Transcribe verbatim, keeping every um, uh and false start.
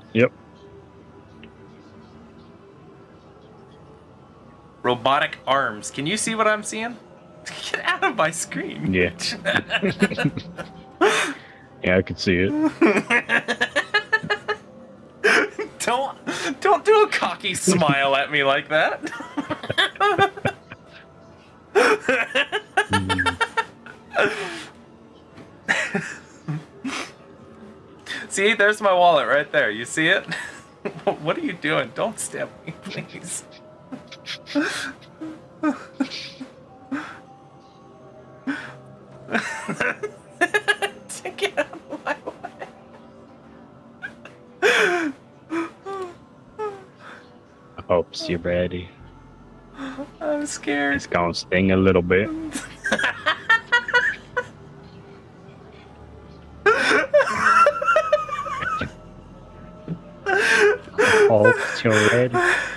Yep. Robotic arms. Can you see what I'm seeing? Get out of my screen. Yeah. Yeah, I can see it. Don't don't do a cocky smile at me like that. See, there's my wallet right there. You see it? What are you doing? Don't stab me, please. Get out of my way. I hope you're ready. I'm scared. It's gonna sting a little bit. I hope you're ready.